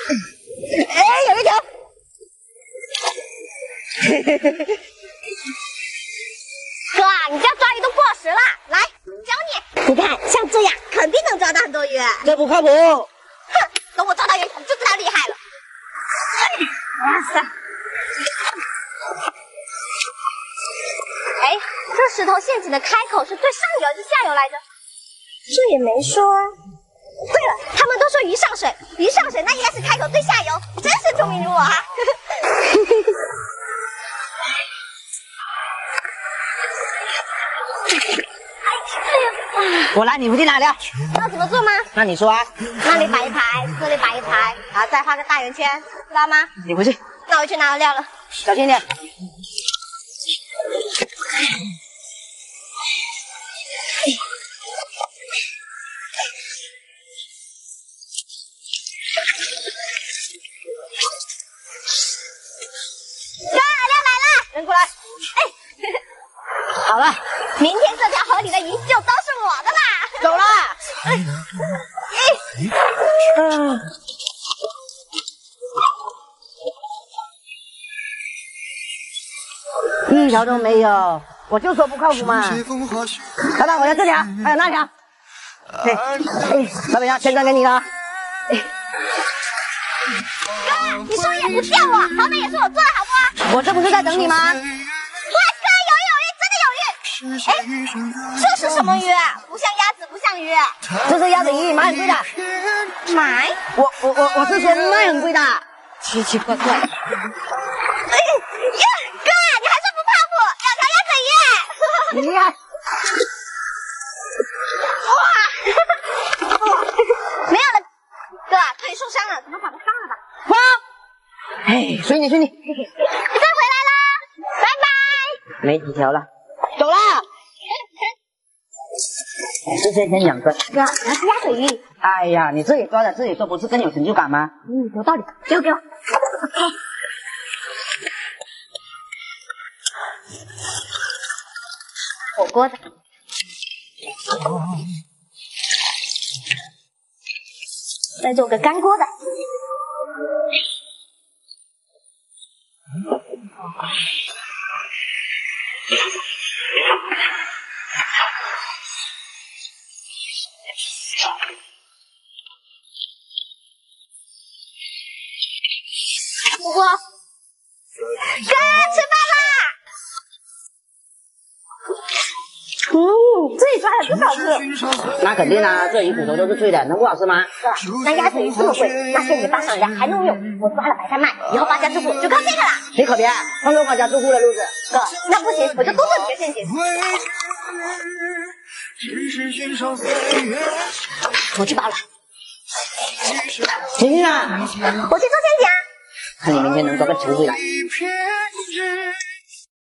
哎，有一条。 哥，你这抓鱼都过时了，来，教你。你看，像这样肯定能抓到很多鱼。 这不靠谱。 哼，等我抓到鱼，你就知道厉害了。哇塞！哎，这石头陷阱的开口是对上游还是下游来着？这也没说。对了，他们都说鱼上水，鱼上水那应该是开口对下游，真是聪明如我啊！ 我拉你回去哪里？ 那怎么做吗？ 那你说啊。 那里摆一排，这里摆一排，然后再画个大圆圈，知道吗？ 你回去。 那我去拿料了， 小心点。 哥，料来了， 扔过来。 哎， 好了， 明天这条河里的鱼就都是我的啦。 走了。一条都没有，我就说不靠谱嘛。老板，我要这条，还有那条。老板娘，钱转给你了。 哥，你说也不叫我，好歹也是我做的好不好？ 我这不是在等你吗？ 哇，哥，有鱼，真的有鱼！哎，这是什么鱼？不像鸭子，不像鱼。 这是鸭子鱼，买很贵的。 买？ 我是说卖很贵的，奇奇怪怪。 哎呀，哥，你还是不靠谱，2条鸭子鱼。 你厉害。 哇，没有了，哥，腿受伤了，怎么把它放了吧？ 哇，哎，随你。你再回来啦，拜拜。 没几条了，走了。是先2个。 哥，你要吃鸭腿鱼。 哎呀，你自己抓的自己做，不是更有成就感吗？ 有道理，给我。火锅的。再做个干锅的。火锅。哥，吃饭啦！自己抓的真好吃。 那肯定啊，这鱼骨头都是脆的，能不好吃吗？ 哥，那鸭腿鱼这么贵，那现在放上来还能用，我抓了白菜卖，以后发家致富就靠这个啦。 你可别放着发家致富的路子。 哥，那不行，我就多做几个陷阱。我去包了。 行啊， 我去做陷阱啊。 看你明天能抓个球回来。